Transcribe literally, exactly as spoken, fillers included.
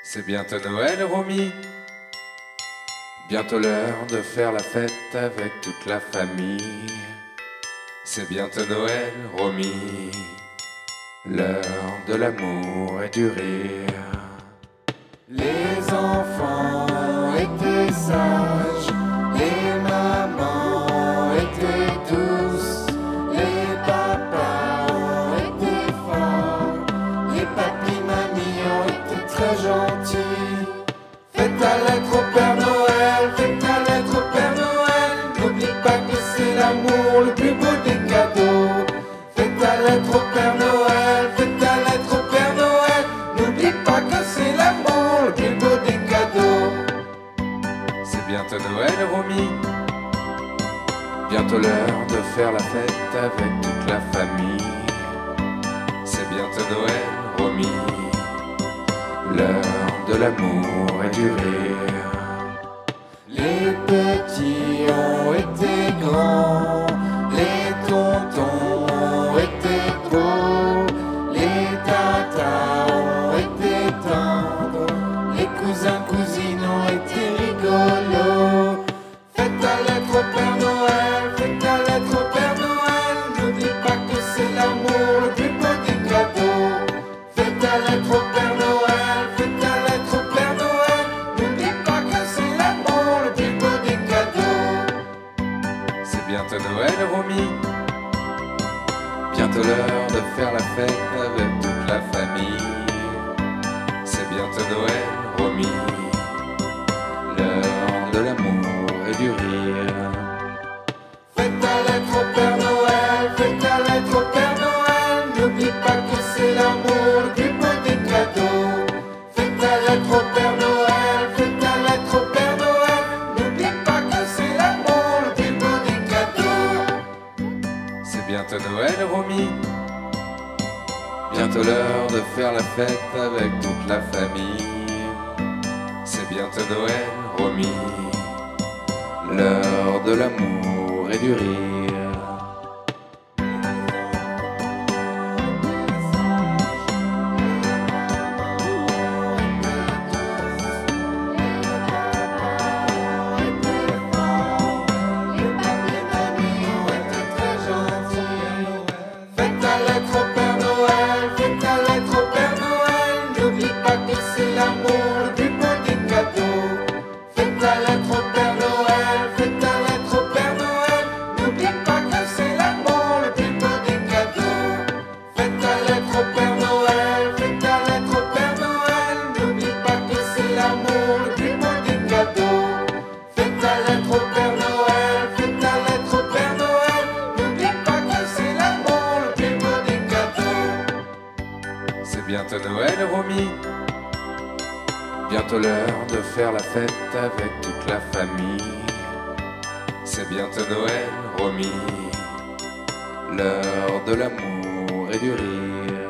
C'est bientôt Noël, Romy. Bientôt l'heure de faire la fête avec toute la famille. C'est bientôt Noël, Romy. L'heure de l'amour et du rire. Les enfants étaient sages, les mamans étaient douces, les papas ont été forts, les papis mamies ont été très gentils. Faites ta lettre au Père Noël, faites ta lettre au Père Noël, n'oublie pas que c'est l'amour le plus beau des cadeaux. Faites ta lettre au Père Noël, faites ta lettre au Père Noël, n'oublie pas que c'est l'amour le plus beau des cadeaux. C'est bientôt Noël, Romy. Bientôt l'heure de faire la fête avec toute la famille. C'est bientôt Noël, Romy. L'heure de l'amour et du rire. Les petits ont été grands, les tontons ont été beaux, les tatas ont été tendres, les cousins cousines ont été rigolos. Faites ta lettre au Père Noël, faites ta lettre au Père Noël, n'oublie pas que c'est l'amour le plus beau des cadeaux. Faites ta lettre au Père Noël, faites ta lettre au Père Noël, n'oublie pas que c'est l'amour le plus beau des cadeaux. C'est bientôt Noël, Romy. Bientôt l'heure de faire la fête avec toute la famille. C'est bientôt Noël, Romy. L'heure de l'amour et du rire. Faites ta lettre au Père Noël, faites ta lettre au Père Noël, n'oublie pas que c'est l'amour le plus beau des cadeaux. Faites ta lettre au Père Noël, faites ta lettre au Père Noël, n'oublie pas que c'est l'amour le plus beau des cadeaux. C'est bientôt Noël, Romy. Bientôt l'heure de faire la fête avec toute la famille. C'est bientôt Noël, Romy. L'heure de l'amour et du rire. Faites ta lettre au Père Noël, faites ta lettre au Père Noël, n'oublie pas que c'est l'amour le plus beau des cadeaux. Faites ta lettre au Père Noël, faites ta lettre au Père Noël, n'oublie pas que c'est l'amour le plus beau des cadeaux. Faites ta lettre au Père Noël, faites ta lettre au Père Noël, n'oublie pas que c'est l'amour le plus beau des cadeaux. Faites ta lettre au Père Noël, faites ta lettre au Père Noël, n'oublie pas que c'est l'amour le plus beau des cadeaux. C'est bientôt Noël, Romy. Bientôt l'heure de faire la fête avec toute la famille. C'est bientôt Noël, Romy. L'heure de l'amour et du rire.